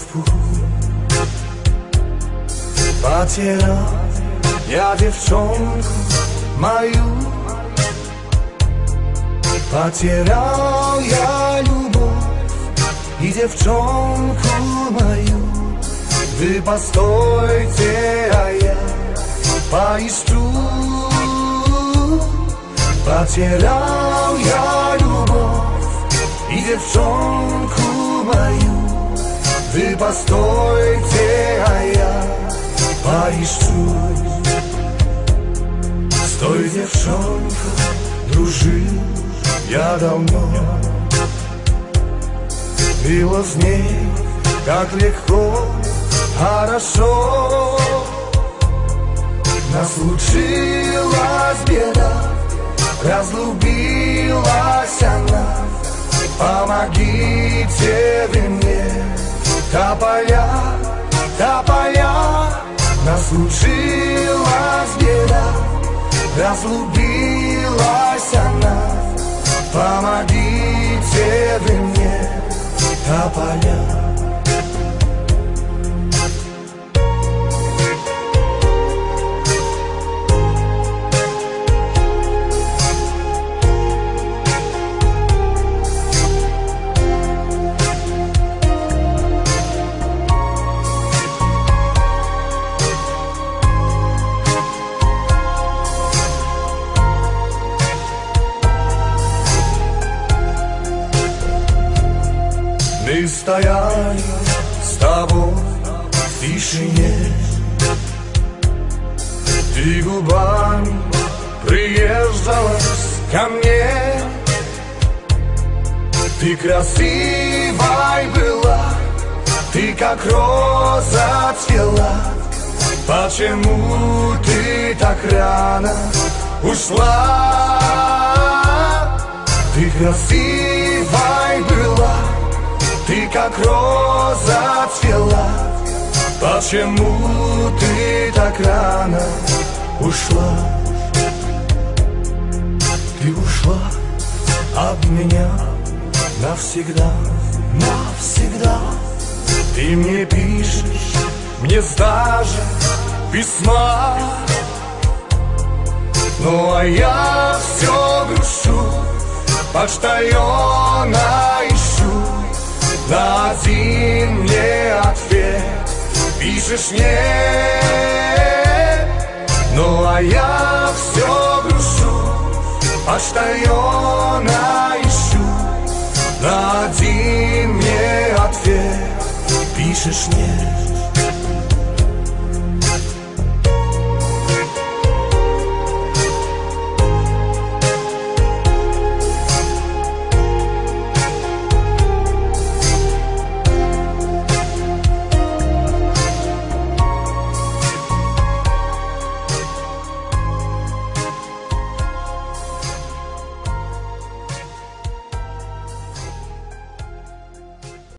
путь. Потерял я девчонку мою, потерял я любовь и девчонку мою. Вы постойте, а я поищу. Потерял я любовь и девчонку мою. Вы постойте, а я поищу. С той девчонкой дружил я давно. Было с ней так легко, хорошо. Но случилась беда, разлюбилась она. Помогите вы мне, тополя, тополя. Но случилась беда, разлюбилась она. Помогите вы мне, тополя. Мы стояли с тобой в тишине. Ты губами приезжалась ко мне. Ты красивой была, ты как роза цвела. Почему ты так рано ушла? Ты красивой была, ты как роза цвела. Почему ты так рано ушла? Ты ушла от меня навсегда, навсегда. Ты мне пишешь, мне даже письма. Ну а я все грущу, почтальона ищу. На один мне ответ пишешь нет. Ну а я все грущу, почтальона ищу. На один мне ответ пишешь нет.